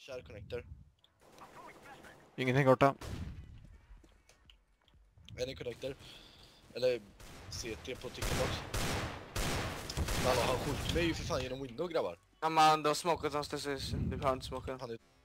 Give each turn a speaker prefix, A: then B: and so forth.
A: Kär connector.
B: Ingenting korta.
A: En connector. Eller CT på tickerbox. Men han skjuter mig ju för fan genom window, grabbar.
C: Ja, man, de har smokat någonstans. Du har inte smokat.
A: Han är